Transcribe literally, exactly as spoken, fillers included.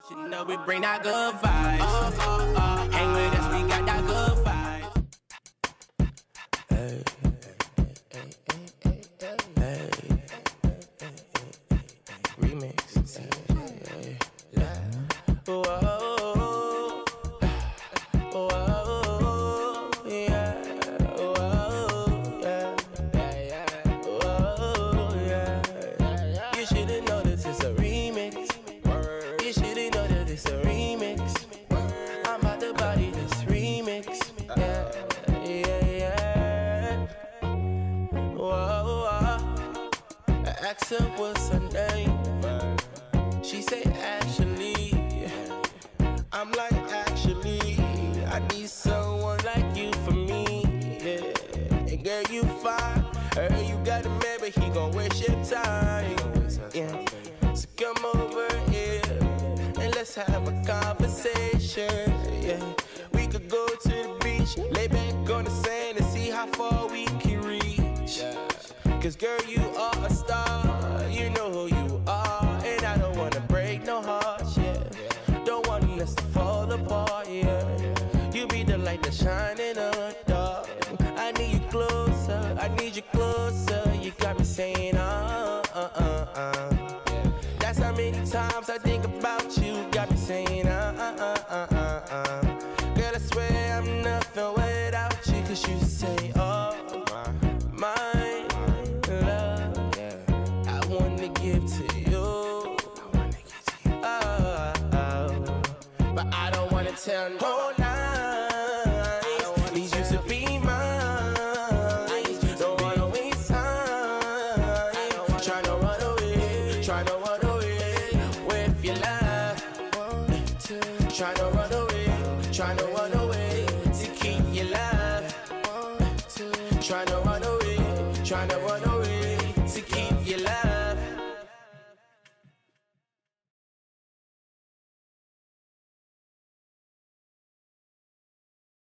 You know we bring that good vibes. Oh, oh, oh. Hang with us, we got that good vibes. Hey, hey, hey, hey, hey, hey, remix. Hey, yeah. Whoa, whoa, yeah, whoa, yeah, yeah, yeah, whoa, yeah. You shouldn't know this is a remix. You shouldn't know that it's a remix. I'm about to body this remix. Yeah, yeah, yeah. Whoa, whoa. I asked her what's her name. She say Ashley. I'm like, actually, I need someone like you for me. Yeah, and girl, you fine. I heard you got a man, but he gon' waste your time. Yeah, so come over here and let's have a conversation. Yeah, we could go to the beach, lay back on the sand and see how far we can reach. Cause girl, you are a star, you know who you are, and I don't wanna break no hearts, yeah. Don't want us to fall apart, yeah. You be the light that's shining on the dark. I need you closer, I need you closer. You got me saying, uh, uh, uh, uh. That's how many times I think about you. Got me saying, uh, uh, uh, uh, uh. Girl, I swear I'm nothing without you. Cause you say, oh, my love, I wanna give to you. Oh, oh. But I don't wanna tell no lies. Need you to be mine. Don't wanna waste time. Tryna run away, tryna run away with your love. Tryna run away, tryna run away to keep your love. Tryna run away, tryna run away.